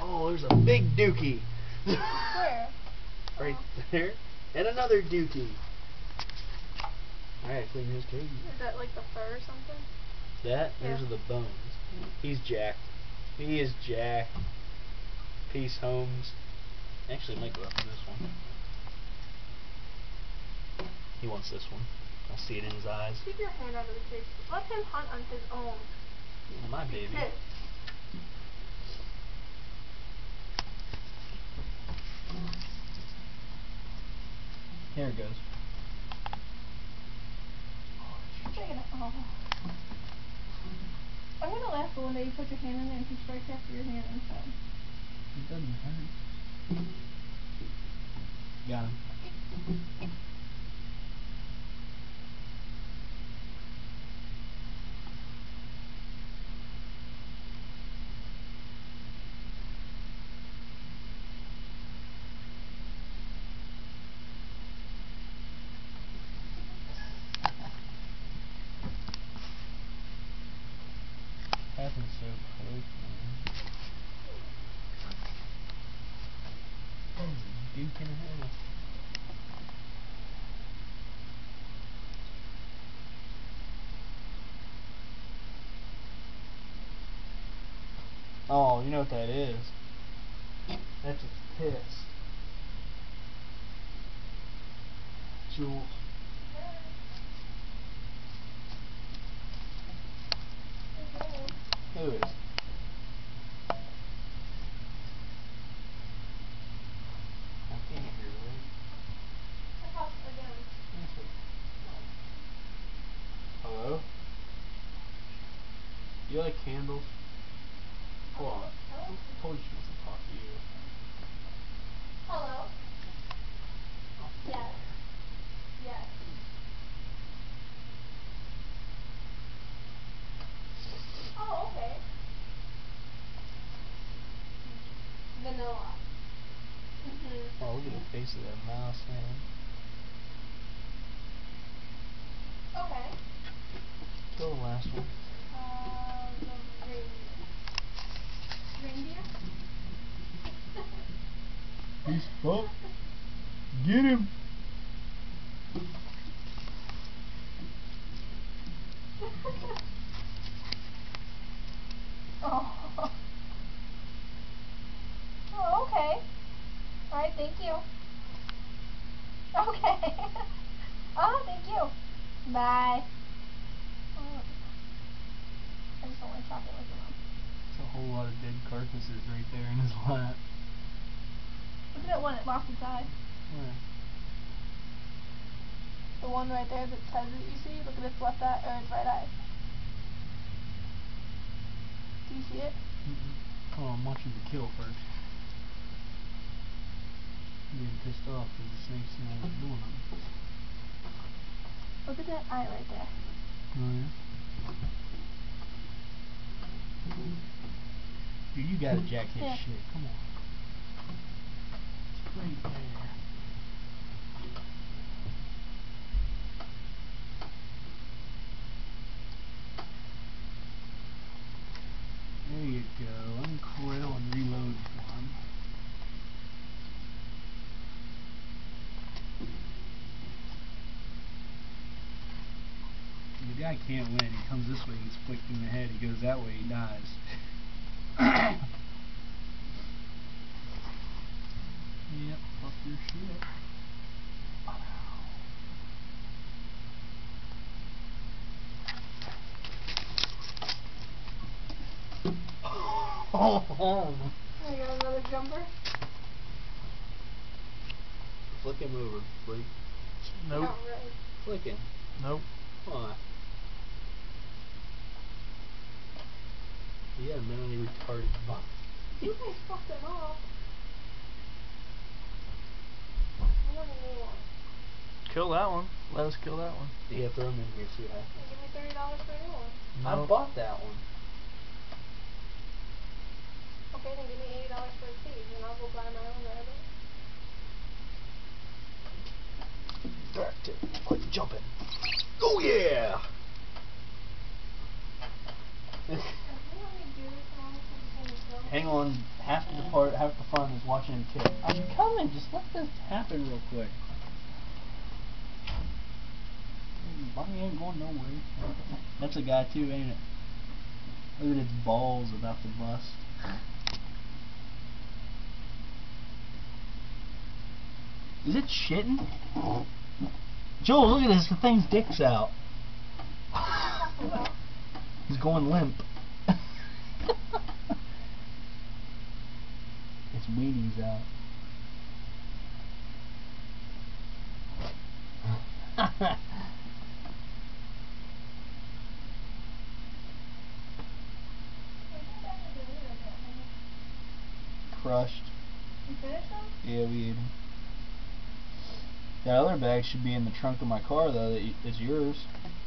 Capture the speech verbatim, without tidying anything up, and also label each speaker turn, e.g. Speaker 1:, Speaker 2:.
Speaker 1: Oh, there's a big dookie.
Speaker 2: Where?
Speaker 1: Right
Speaker 2: Oh.
Speaker 1: there. And another dookie. Alright, clean his cage.
Speaker 2: Is that like the fur or something?
Speaker 1: That?
Speaker 2: Yeah.
Speaker 1: Those are the bones. He's jacked. He is jacked. Peace, Holmes. Actually, I might go after this one. He wants this one. I see it in his eyes.
Speaker 2: Keep your hand out of the cage. Let him hunt on his own.
Speaker 1: My baby.
Speaker 2: Sit.
Speaker 1: Here it goes.
Speaker 2: Oh. I'm gonna laugh, but one day you put your hand in there and he strikes after your hand inside.
Speaker 1: It doesn't hurt. Got him. Happened so close, man. There's a duke in a half. Oh, you know what that is? That's its piss. Jewel. Who is? I can't hear it.
Speaker 2: I talked again.
Speaker 1: Hello? You like candles? Hold on.
Speaker 2: Hello?
Speaker 1: I told you she wants to talk to you.
Speaker 2: Hello? Yes. Yes. Oh, okay. Vanilla. Mm-hmm.
Speaker 1: Oh, look at the face of that mouse, man.
Speaker 2: Okay.
Speaker 1: Kill the last one.
Speaker 2: Uh, the reindeer. Reindeer?
Speaker 1: He's up. Get him.
Speaker 2: Oh. Oh, okay. Alright, thank you. Okay. Oh, thank you. Bye. Oh. I just don't like chocolate like your mom.
Speaker 1: There's a whole lot of dead carcasses right there in his lap.
Speaker 2: Look at that one, it lost its eye.
Speaker 1: Where?
Speaker 2: The one right there, that head that you see, look at its left eye, or its right eye. Do you see it?
Speaker 1: Mm-mm. Oh, I'm watching the kill first. I'm getting pissed off because the snake's not doing nothing.
Speaker 2: Look at that eye right there.
Speaker 1: Oh, yeah? Dude, you gotta jack his
Speaker 2: Yeah.
Speaker 1: shit. Come on. It's right there. There you go. Uncoil and reload for him. The guy can't win. He comes this way, he gets flicked in the head. He goes that way, he dies. Yep, fuck your shit. Oh,
Speaker 2: I got another jumper.
Speaker 1: flick him over, Blake.
Speaker 3: Nope.
Speaker 2: Not really.
Speaker 1: Flick him.
Speaker 3: Nope.
Speaker 1: Come on. You got a mentally retarded butt.
Speaker 2: You guys fucked him up. I want a new one.
Speaker 3: Kill that one. Let us kill that one.
Speaker 1: Yeah, throw him in here, see what happens.
Speaker 2: Give me thirty dollars for a new one.
Speaker 3: Nope.
Speaker 1: I bought that one.
Speaker 2: Okay, then give me eighty dollars for a cage, and I'll go buy my own rabbit.
Speaker 1: Direct it. Like jumping. Oh yeah!
Speaker 2: Can you let me do this now since it's in the film?
Speaker 3: hang on. Half the part, half the fun is watching him kill. I'm coming. Just let this happen real quick. Bonnie ain't going nowhere. That's a guy too, ain't it? Look at its balls about to bust. Is it shitting? Joel, look at this. The thing's dick's out. He's going limp. Its weenie's out. Crushed.
Speaker 2: You finished them?
Speaker 3: Yeah, we ate them. That other bag should be in the trunk of my car, though. That is yours.